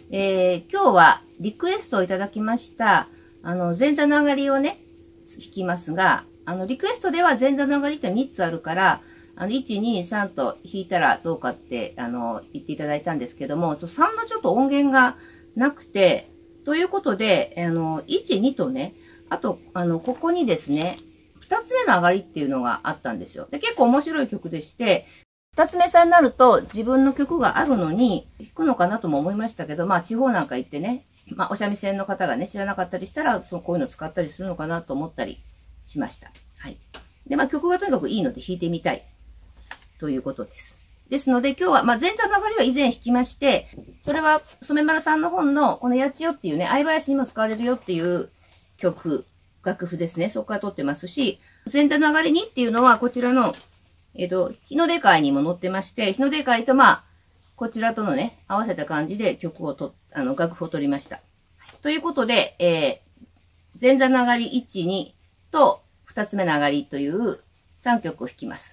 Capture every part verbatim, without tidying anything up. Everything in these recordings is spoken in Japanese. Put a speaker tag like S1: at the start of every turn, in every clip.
S1: えー、今日はリクエストをいただきました、あの、前座の上がりをね、弾きますが、あの、リクエストでは前座の上がりってみっつあるから、あの、いち、に、さんと弾いたらどうかって、あの、言っていただいたんですけども、さんのちょっと音源がなくて、ということで、あの、いち、にとね、あと、あの、ここにですね、二つ目の上がりっていうのがあったんですよ。で、結構面白い曲でして、二つ目さんになると自分の曲があるのに弾くのかなとも思いましたけど、まあ地方なんか行ってね、まあお三味線の方がね、知らなかったりしたら、そうこういうの使ったりするのかなと思ったりしました。はい。で、まあ曲がとにかくいいので弾いてみたいということです。ですので今日は、まあ前座の上がりは以前弾きまして、それは染丸さんの本のこのやちよっていうね、相林にも使われるよっていう曲、楽譜ですね。そこから取ってますし、前座の上がりにっていうのはこちらのえっと、日の出会にも載ってまして、日の出会とまあ、こちらとのね、合わせた感じで曲をと、あの、楽譜を取りました。ということで、えー、前座の上がりいち、にと二つ目の上がりというさんきょくを弾きます。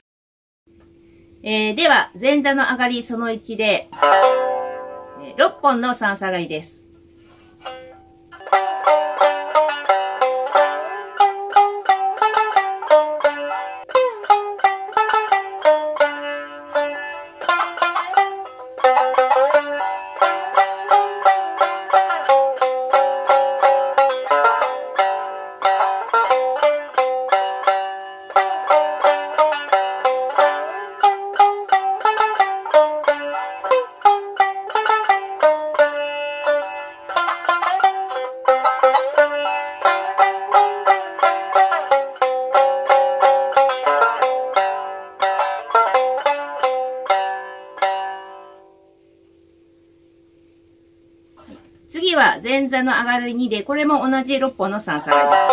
S1: えー、では、前座の上がりそのいちで、えー、ろっぽんの三叉上がりです。次は前座の上がりにで、これも同じろっぽんの三叉上がりです。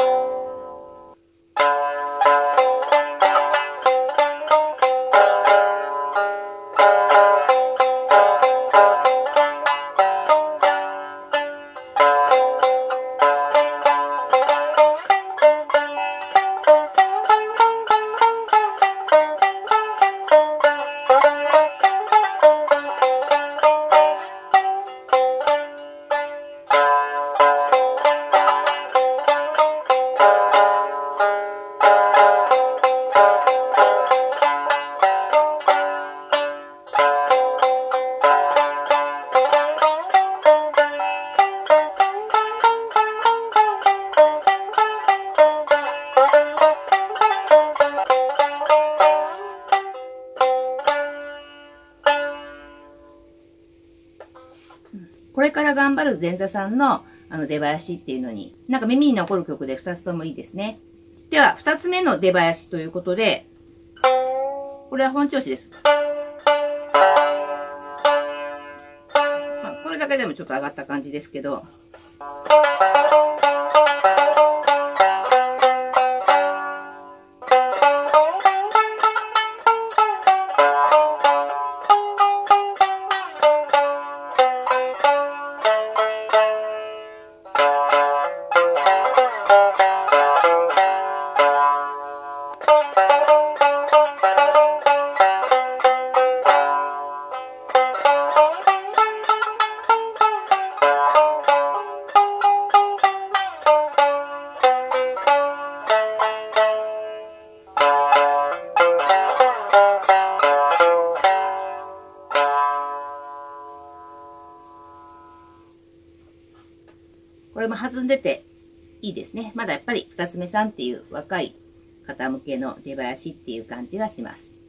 S1: これから頑張る前座さんのあの出囃子っていうのに、なんか耳に残る曲で二つともいいですね。では、二つ目の出囃子ということで、これは本調子です。まあ、これだけでもちょっと上がった感じですけど、これも弾んでていいですね。まだやっぱり二つ目さんっていう若い方向けの出囃子っていう感じがします。